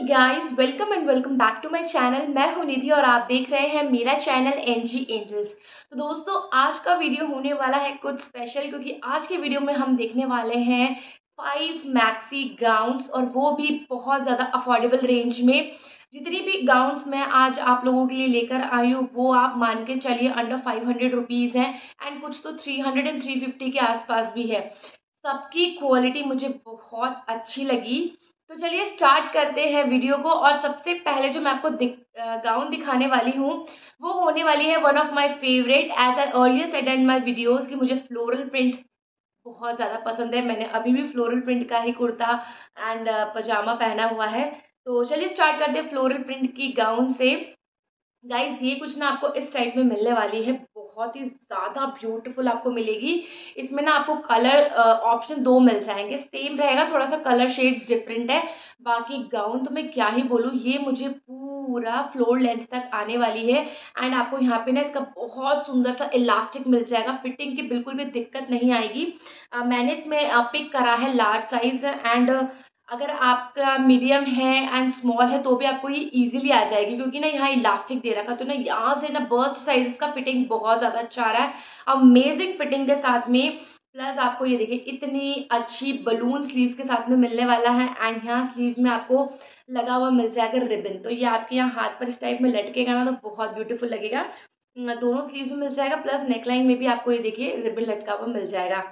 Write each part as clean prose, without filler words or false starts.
Guys, welcome and welcome back to my channel. मैं हूं निधि और आप देख रहे हैं मेरा चैनल एनजी एंजल्स। तो दोस्तों, आज का वीडियो होने वाला है कुछ स्पेशल, क्योंकि आज के वीडियो में हम देखने वाले हैं 5 मैक्सी गाउन्स, और वो भी बहुत ज़्यादा अफोर्डेबल रेंज में। जितनी भी गाउन्स मैं आज आप लोगों के लिए लेकर आई हूँ वो आप मान के चलिए अंडर 500 रुपीज़ हैं, एंड कुछ तो 300 एंड 350 के आसपास भी है। सबकी क्वालिटी मुझे बहुत अच्छी लगी। तो चलिए स्टार्ट करते हैं वीडियो को। और सबसे पहले जो मैं आपको गाउन दिखाने वाली हूँ वो होने वाली है one of my favourite. As I earlier said in my videos कि मुझे फ्लोरल प्रिंट बहुत ज़्यादा पसंद है। मैंने अभी भी फ्लोरल प्रिंट का ही कुर्ता एंड पजामा पहना हुआ है। तो चलिए स्टार्ट करते हैं फ्लोरल प्रिंट की गाउन से। गाइज, ये कुछ ना आपको इस टाइप में मिलने वाली है, बहुत ही ज़्यादा ब्यूटीफुल आपको मिलेगी। इसमें ना आपको कलर ऑप्शन 2 मिल जाएंगे, सेम रहेगा, थोड़ा सा कलर शेड्स डिफरेंट है। बाकी गाउन तो मैं क्या ही बोलूँ, ये मुझे पूरा फ्लोर लेंथ तक आने वाली है। एंड आपको यहाँ पे ना इसका बहुत सुंदर सा इलास्टिक मिल जाएगा, फिटिंग की बिल्कुल भी दिक्कत नहीं आएगी। मैंने इसमें पिक करा है लार्ज साइज, एंड अगर आपका मीडियम है एंड स्मॉल है तो भी आपको ये इजीली आ जाएगी, क्योंकि ना यहाँ इलास्टिक दे रखा, तो ना यहाँ से ना बर्स्ट साइज इसका फिटिंग बहुत ज़्यादा अच्छा आ रहा है, अमेजिंग फिटिंग के साथ में। प्लस आपको ये देखिए इतनी अच्छी बलून स्लीव्स के साथ में मिलने वाला है, एंड यहाँ स्लीव्स में आपको लगा हुआ मिल जाएगा रिबन। तो ये आपके यहाँ हाथ पर इस टाइप में लटकेगा ना तो बहुत ब्यूटीफुल लगेगा। दोनों स्लीव्स में मिल जाएगा, प्लस नेकलाइन में भी आपको ये देखिए रिबन लटका हुआ मिल जाएगा।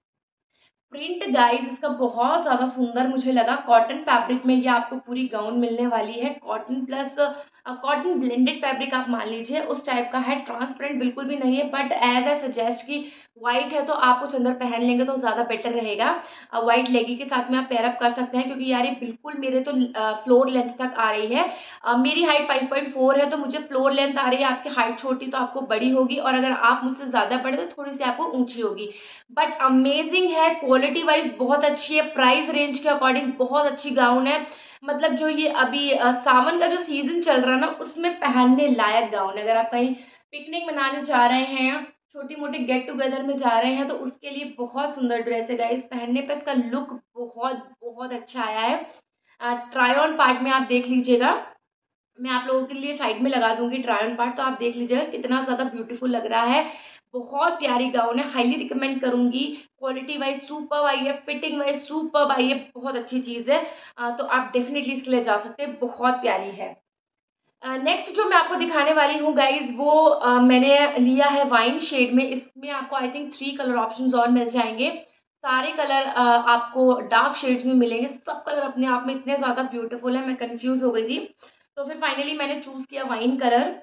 प्रिंट गाइस इसका बहुत ज़्यादा सुंदर मुझे लगा। कॉटन फैब्रिक में ये आपको पूरी गाउन मिलने वाली है। Cotton plus cotton blended fabric आप मान लीजिए उस टाइप का है। ट्रांसपेरेंट बिल्कुल भी नहीं है, बट एज आई सजेस्ट कि वाइट है तो आप कुछ अंदर पहन लेंगे तो ज़्यादा बेटर रहेगा। वाइट लेगी के साथ में आप पेयरअप कर सकते हैं, क्योंकि यार ये बिल्कुल मेरे तो फ्लोर लेंथ तक आ रही है। मेरी हाइट 5.4 है तो मुझे फ्लोर लेंथ आ रही है। आपकी हाइट छोटी तो आपको बड़ी होगी, और अगर आप मुझसे ज़्यादा बड़े तो थोड़ी सी आपको ऊंची होगी। बट अमेजिंग है, क्वालिटी वाइज बहुत अच्छी है, प्राइस रेंज के अकॉर्डिंग बहुत अच्छी गाउन है। मतलब जो ये अभी सावन का जो सीजन चल रहा है ना उसमें पहनने लायक गाउन है। अगर आप कहीं पिकनिक मनाने जा रहे हैं, छोटी मोटी गेट टुगेदर में जा रहे हैं, तो उसके लिए बहुत सुंदर ड्रेस है गाइस। पहनने पे इसका लुक बहुत बहुत अच्छा आया है। ट्राई ऑन पार्ट में आप देख लीजिएगा, मैं आप लोगों के लिए साइड में लगा दूंगी ट्राई ऑन पार्ट, तो आप देख लीजिएगा कितना ज़्यादा ब्यूटीफुल लग रहा है। बहुत प्यारी गाउन है, हाईली रिकमेंड करूंगी। क्वालिटी वाइज सुपर आई है, फिटिंग वाइज सुपर आई है, बहुत अच्छी चीज़ है। तो आप डेफिनेटली इसके लिए जा सकते हैं, बहुत प्यारी है। नेक्स्ट जो मैं आपको दिखाने वाली हूँ गाइज वो मैंने लिया है वाइन शेड में। इसमें आपको आई थिंक 3 कलर ऑप्शंस और मिल जाएंगे। सारे कलर आपको डार्क शेड्स में मिलेंगे। सब कलर अपने आप में इतने ज़्यादा ब्यूटीफुल है, मैं कंफ्यूज हो गई थी, तो फिर फाइनली मैंने चूज किया वाइन कलर।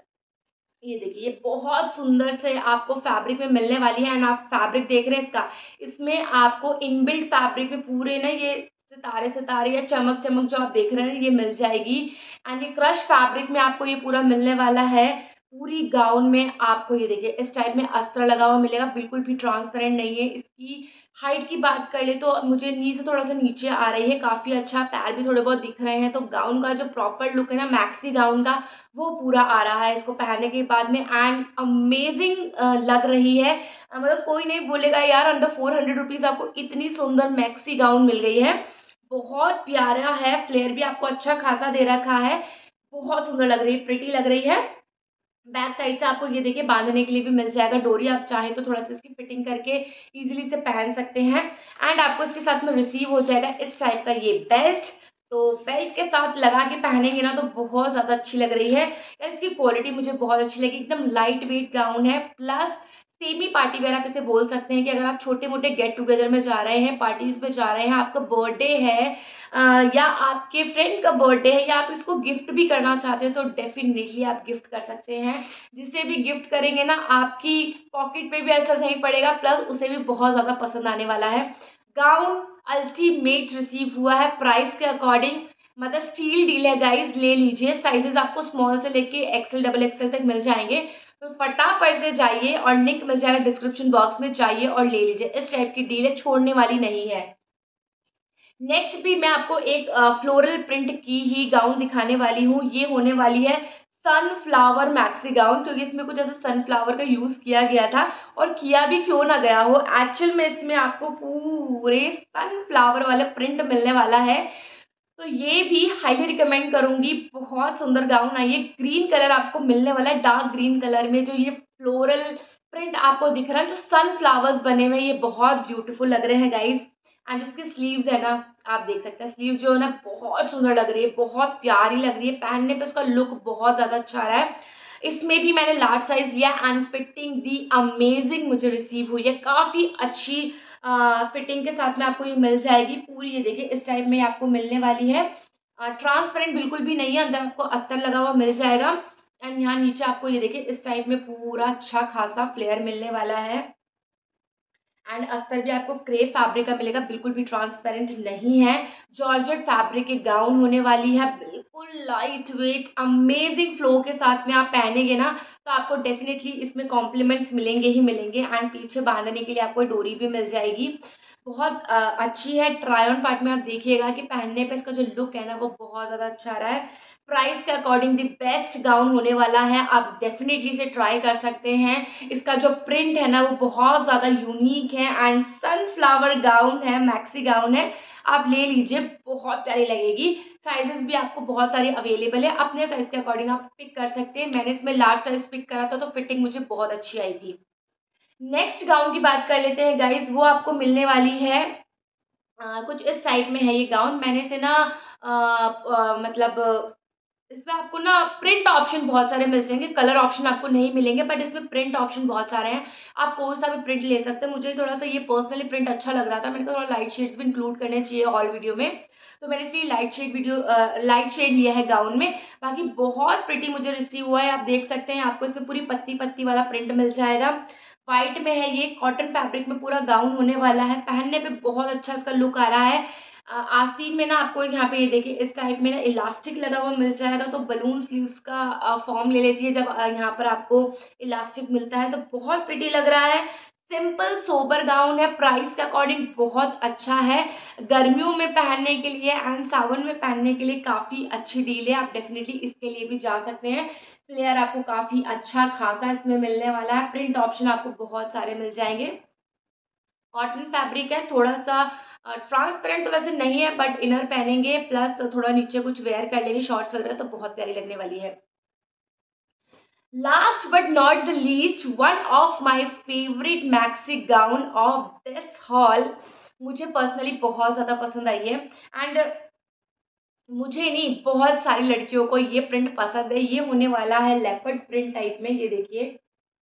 ये देखिए ये बहुत सुंदर से आपको फैब्रिक में मिलने वाली है, एंड आप फैब्रिक देख रहे हैं इसका, इसमें आपको इनबिल्ट फैब्रिक में पूरे ना ये सितारे सितारे या चमक चमक जो आप देख रहे हैं ये मिल जाएगी। एंड ये क्रश फैब्रिक में आपको ये पूरा मिलने वाला है। पूरी गाउन में आपको ये देखिए इस टाइप में अस्तर लगा हुआ मिलेगा, बिल्कुल भी ट्रांसपेरेंट नहीं है। इसकी हाइट की बात कर ले तो मुझे नी से थोड़ा सा नीचे आ रही है, काफ़ी अच्छा, पैर भी थोड़े बहुत दिख रहे हैं। तो गाउन का जो प्रॉपर लुक है ना मैक्सी गाउन का, वो पूरा आ रहा है इसको पहनने के बाद में, एंड अमेजिंग लग रही है। मतलब कोई नहीं बोलेगा यार अंडर 400 रुपीज़ आपको इतनी सुंदर मैक्सी गाउन मिल गई है। बहुत प्यारा है, फ्लेयर भी आपको अच्छा खासा दे रखा है, बहुत सुंदर लग रही है, प्रिटी लग रही है। बैक साइड से आपको ये देखिए बांधने के लिए भी मिल जाएगा डोरी, आप चाहें तो थोड़ा सा इसकी फिटिंग करके इजीली से पहन सकते हैं। एंड आपको इसके साथ में रिसीव हो जाएगा इस टाइप का ये बेल्ट। तो बेल्ट के साथ लगा के पहनेंगे ना तो बहुत ज़्यादा अच्छी लग रही है यार। इसकी क्वालिटी मुझे बहुत अच्छी लगी, एकदम लाइट वेट गाउन है, प्लस सेमी पार्टी वेयर आप इसे बोल सकते हैं। कि अगर आप छोटे मोटे गेट टुगेदर में जा रहे हैं, पार्टीज में जा रहे हैं, आपका बर्थडे है या आपके फ्रेंड का बर्थडे है, या आप इसको गिफ्ट भी करना चाहते हो तो डेफिनेटली आप गिफ्ट कर सकते हैं। जिसे भी गिफ्ट करेंगे ना आपकी पॉकेट पे भी असर नहीं पड़ेगा, प्लस उसे भी बहुत ज़्यादा पसंद आने वाला है। गाउन अल्टीमेट रिसीव हुआ है प्राइस के अकॉर्डिंग, मतलब स्टील डील है गाइज, ले लीजिए। साइजेस आपको स्मॉल से लेके एक्सेल डबल एक्सेल तक मिल जाएंगे। तो फटाफट से जाइए, और लिंक मिल जाएगा डिस्क्रिप्शन बॉक्स में, जाइए और ले लीजिए। इस टाइप की डील है, छोड़ने वाली नहीं है। नेक्स्ट भी मैं आपको एक फ्लोरल प्रिंट की ही गाउन दिखाने वाली हूँ। ये होने वाली है सनफ्लावर मैक्सी गाउन, क्योंकि इसमें कुछ ऐसा सनफ्लावर का यूज किया गया था, और किया भी क्यों ना गया हो, एक्चुअल में इसमें आपको पूरे सनफ्लावर वाला प्रिंट मिलने वाला है। तो ये भी हाईली रिकमेंड करूँगी। बहुत सुंदर गाउन है ये। ग्रीन कलर आपको मिलने वाला है, डार्क ग्रीन कलर में। जो ये फ्लोरल प्रिंट आपको दिख रहा है, जो सनफ्लावर्स बने हुए हैं, ये बहुत ब्यूटीफुल लग रहे हैं गाइज। एंड इसकी स्लीव्स है ना, आप देख सकते हैं स्लीव जो है ना बहुत सुंदर लग रही है, बहुत प्यारी लग रही है। पहनने पे इसका लुक बहुत ज़्यादा अच्छा आ रहा है। इसमें भी मैंने लार्ज साइज लिया एंड फिटिंग दी अमेजिंग मुझे रिसीव हुई है। काफ़ी अच्छी फिटिंग के साथ में आपको ये मिल जाएगी पूरी। ये देखिए इस टाइप में आपको मिलने वाली है। ट्रांसपेरेंट बिल्कुल भी नहीं है, अंदर आपको अस्तर लगा हुआ मिल जाएगा। एंड यहाँ नीचे आपको ये देखिए इस टाइप में पूरा अच्छा खासा फ्लेयर मिलने वाला है। एंड अस्तर भी आपको क्रेप फैब्रिक का मिलेगा, बिल्कुल भी ट्रांसपेरेंट नहीं है। जॉर्जेट फैब्रिक की गाउन होने वाली है, बिल्कुल लाइट वेट अमेजिंग फ्लो के साथ में आप पहनेंगे ना तो आपको डेफिनेटली इसमें कॉम्प्लीमेंट्स मिलेंगे ही मिलेंगे। एंड पीछे बांधने के लिए आपको डोरी भी मिल जाएगी। बहुत अच्छी है। ट्राई ऑन पार्ट में आप देखिएगा कि पहनने पे इसका जो लुक है ना वो बहुत ज़्यादा अच्छा आ रहा है। प्राइस के अकॉर्डिंग दी बेस्ट गाउन होने वाला है, आप डेफिनेटली इसे ट्राई कर सकते हैं। इसका जो प्रिंट है ना वो बहुत ज़्यादा यूनिक है एंड सनफ्लावर गाउन है, मैक्सी गाउन है। आप ले लीजिए, बहुत प्यारी लगेगी। साइजेस भी आपको बहुत सारे अवेलेबल है, अपने साइज के अकॉर्डिंग आप पिक कर सकते हैं। मैंने इसमें लार्ज साइज पिक करा था तो फिटिंग मुझे बहुत अच्छी आई थी। नेक्स्ट गाउन की बात कर लेते हैं गाइज। वो आपको मिलने वाली है कुछ इस टाइप में है ये गाउन। मैंने इसे ना मतलब इसमें आपको ना प्रिंट ऑप्शन बहुत सारे मिल जाएंगे, कलर ऑप्शन आपको नहीं मिलेंगे, बट इसमें प्रिंट ऑप्शन बहुत सारे हैं। आप कोई सा भी प्रिंट ले सकते हैं। मुझे थोड़ा सा ये पर्सनली प्रिंट अच्छा लग रहा था, मैंने कहा थोड़ा लाइट शेड्स भी इंक्लूड करने चाहिए ऑल वीडियो में, तो मैंने इसलिए लाइट शेड लिया है गाउन में। बाकी बहुत प्रिटी मुझे रिसीव हुआ है। आप देख सकते हैं आपको इसमें पूरी पत्ती पत्ती वाला प्रिंट मिल जाएगा। व्हाइट में है ये, कॉटन फैब्रिक में पूरा गाउन होने वाला है। पहनने पे बहुत अच्छा इसका लुक आ रहा है। आस्तीन में ना आपको यहाँ पे ये देखिए इस टाइप में ना इलास्टिक लगा हुआ मिल जाएगा, तो बलून स्लीव्स का फॉर्म ले लेती है जब यहाँ पर आपको इलास्टिक मिलता है, तो बहुत प्रिटी लग रहा है। सिंपल सोबर गाउन है, प्राइस के अकॉर्डिंग बहुत अच्छा है। गर्मियों में पहनने के लिए एंड सावन में पहनने के लिए काफ़ी अच्छी डील है, आप डेफिनेटली इसके लिए भी जा सकते हैं। फ्लेयर आपको काफ़ी अच्छा खासा इसमें मिलने वाला है। प्रिंट ऑप्शन आपको बहुत सारे मिल जाएंगे। कॉटन फैब्रिक है, थोड़ा सा ट्रांसपेरेंट तो वैसे नहीं है, बट इनर पहनेंगे प्लस थोड़ा नीचे कुछ वेयर कर लेंगे शॉर्ट्स वगैरह तो बहुत प्यारी लगने वाली है। Last but not the least, one of my favourite maxi gown of this haul, मुझे पर्सनली बहुत ज़्यादा पसंद आई है। एंड मुझे नहीं, बहुत सारी लड़कियों को ये प्रिंट पसंद है। ये होने वाला है लेपर्ड प्रिंट टाइप में। ये देखिए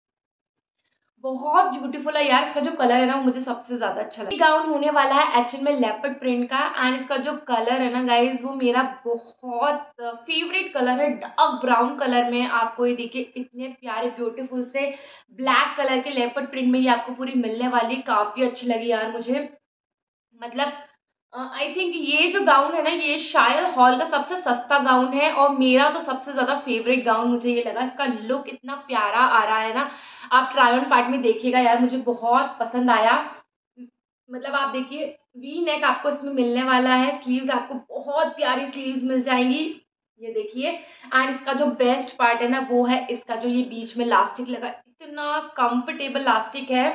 बहुत ब्यूटीफुल है यार। इसका जो कलर है ना वो मुझे सबसे ज्यादा अच्छा लगा। गाउन होने वाला है एक्चुअल में लेपर्ड प्रिंट का। एंड इसका जो कलर है ना गाइज वो मेरा बहुत फेवरेट कलर है। डार्क ब्राउन कलर में आपको ये देखिए इतने प्यारे ब्यूटीफुल से ब्लैक कलर के लेपर्ड प्रिंट में ये आपको पूरी मिलने वाली। काफी अच्छी लगी यार मुझे। मतलब आई थिंक ये जो गाउन है ना ये शायद हॉल का सबसे सस्ता गाउन है और मेरा तो सबसे ज्यादा फेवरेट गाउन मुझे ये लगा। इसका लुक इतना प्यारा आ रहा है ना, आप ट्राई ऑन पार्ट में देखिएगा यार, मुझे बहुत पसंद आया। मतलब आप देखिए वी नेक आपको इसमें मिलने वाला है। स्लीव्स आपको बहुत प्यारी स्लीव्स मिल जाएंगी, ये देखिए। एंड इसका जो बेस्ट पार्ट है ना वो है इसका जो ये बीच में लास्टिक लगा, इतना कंफर्टेबल लास्टिक है।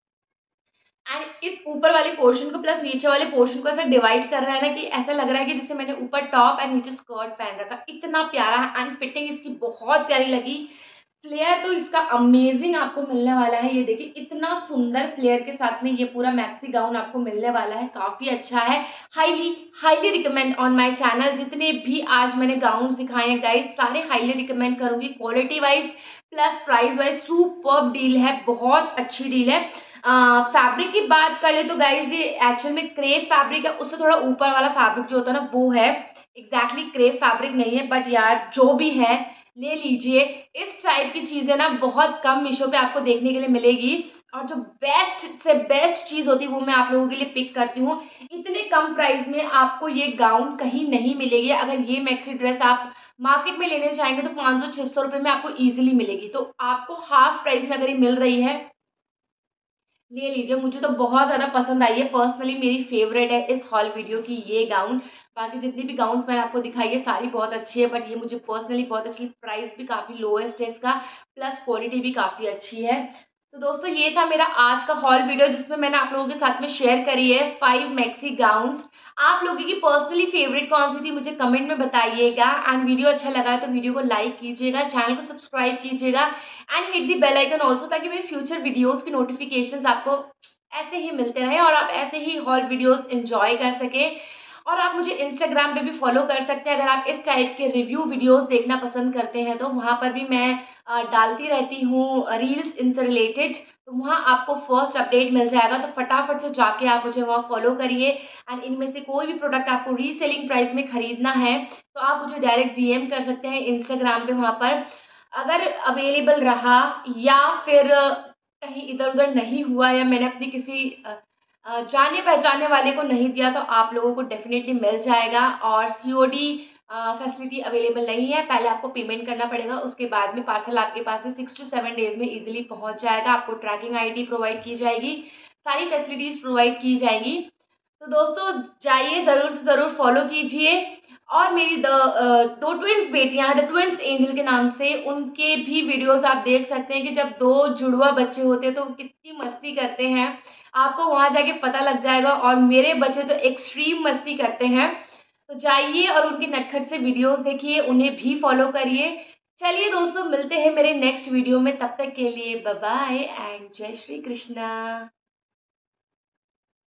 एंड इस ऊपर वाले पोर्शन को प्लस नीचे वाले पोर्शन को ऐसा डिवाइड कर रहा है ना कि ऐसा लग रहा है कि जैसे मैंने ऊपर टॉप एंड नीचे स्कर्ट पहन रखा। इतना प्यारा है एंड फिटिंग इसकी बहुत प्यारी लगी। फ्लेयर तो इसका अमेजिंग आपको मिलने वाला है। ये देखिए इतना सुंदर फ्लेयर के साथ में ये पूरा मैक्सी गाउन आपको मिलने वाला है, काफी अच्छा है। Highly highly recommend on my channel. जितने भी आज मैंने गाउन्स दिखाए हैं गाइस सारे हाईली रिकमेंड करूंगी। Quality wise plus price wise superb deal है, बहुत अच्छी डील है। फैब्रिक की बात कर ले तो गाइज ये एक्चुअल में क्रेप फैब्रिक है, उससे थोड़ा ऊपर वाला फैब्रिक जो होता है ना वो है। एग्जैक्टली क्रेप फैब्रिक नहीं है, बट यार जो भी है ले लीजिए। इस टाइप की चीजें ना बहुत कम मीशो पे आपको देखने के लिए मिलेगी और जो बेस्ट से बेस्ट चीज होती है वो मैं आप लोगों के लिए पिक करती हूँ। इतने कम प्राइस में आपको ये गाउन कहीं नहीं मिलेगी। अगर ये मैक्सी ड्रेस आप मार्केट में लेने जाएंगे तो 500-600 रुपए में आपको इजीली मिलेगी, तो आपको हाफ प्राइस में अगर ये मिल रही है ले लीजिए। मुझे तो बहुत ज़्यादा पसंद आई है, पर्सनली मेरी फेवरेट है इस हॉल वीडियो की ये गाउन। बाकी जितनी भी गाउन्स मैंने आपको दिखाई है सारी बहुत अच्छी है, बट ये मुझे पर्सनली बहुत अच्छी, प्राइस भी काफ़ी लोएस्ट है इसका, प्लस क्वालिटी भी काफ़ी अच्छी है। तो दोस्तों ये था मेरा आज का हॉल वीडियो, जिसमें मैंने आप लोगों के साथ में शेयर करी है 5 मैक्सी गाउन्स। आप लोगों की पर्सनली फेवरेट कौन सी थी मुझे कमेंट में बताइएगा। एंड वीडियो अच्छा लगा है तो वीडियो को लाइक कीजिएगा, चैनल को सब्सक्राइब कीजिएगा and hit the bell icon also, ताकि मेरे फ्यूचर वीडियोस की नोटिफिकेशंस आपको ऐसे ही मिलते रहें और आप ऐसे ही हॉल वीडियोस एंजॉय कर सकें। और आप मुझे इंस्टाग्राम पे भी फॉलो कर सकते हैं, अगर आप इस टाइप के रिव्यू वीडियोस देखना पसंद करते हैं तो वहाँ पर भी मैं डालती रहती हूँ रील्स इनसे रिलेटेड। तो वहाँ आपको फर्स्ट अपडेट मिल जाएगा, तो फटाफट से जाके आप मुझे वहाँ फॉलो करिए। एंड इनमें से कोई भी प्रोडक्ट आपको रीसेलिंग प्राइस में खरीदना है तो आप मुझे डायरेक्ट डीएम कर सकते हैं इंस्टाग्राम पे। वहाँ पर अगर अवेलेबल रहा या फिर कहीं इधर उधर नहीं हुआ या मैंने अपनी किसी जाने पहचाने वाले को नहीं दिया तो आप लोगों को डेफिनेटली मिल जाएगा। और सीओडी फैसिलिटी अवेलेबल नहीं है, पहले आपको पेमेंट करना पड़ेगा, उसके बाद में पार्सल आपके पास में 6 to 7 डेज में इजीली पहुंच जाएगा। आपको ट्रैकिंग आईडी प्रोवाइड की जाएगी, सारी फैसिलिटीज प्रोवाइड की जाएगी। तो दोस्तों जाइए, ज़रूर से ज़रूर फॉलो कीजिए। और मेरी दो ट्विंस बेटियां हैं, द ट्विंस एंजल के नाम से, उनके भी वीडियोस आप देख सकते हैं कि जब 2 जुड़वा बच्चे होते हैं तो वो कितनी मस्ती करते हैं, आपको वहां जाके पता लग जाएगा। और मेरे बच्चे तो एक्सट्रीम मस्ती करते हैं। तो जाइए और उनके नटखट से वीडियोस देखिए, उन्हें भी फॉलो करिए। चलिए दोस्तों, मिलते हैं मेरे नेक्स्ट वीडियो में, तब तक के लिए बाय बाय एंड जय श्री कृष्णा।